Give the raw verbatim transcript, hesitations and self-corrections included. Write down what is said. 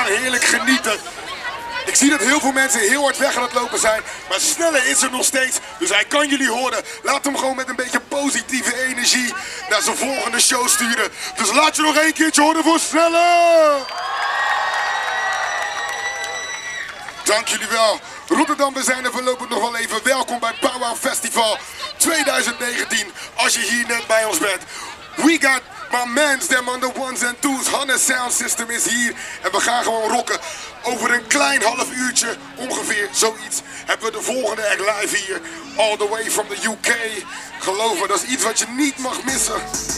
gaan heerlijk genieten. Ik zie dat heel veel mensen heel hard weg aan het lopen zijn. Maar Snelle is er nog steeds. Dus hij kan jullie horen. Laat hem gewoon met een beetje positieve energie naar zijn volgende show sturen. Dus laat je nog één keertje horen voor Snelle. Dank jullie wel. Rotterdam, we zijn er voorlopig nog wel even. Welkom bij Powwow Festival twintig negentien. Als je hier net bij ons bent. We got my mans, them on the ones and twos. Hannes Sound System is hier. En we gaan gewoon rocken. Over een klein half uurtje, ongeveer zoiets, hebben we de volgende act live hier. All the way from the U K. Geloof me, dat is iets wat je niet mag missen.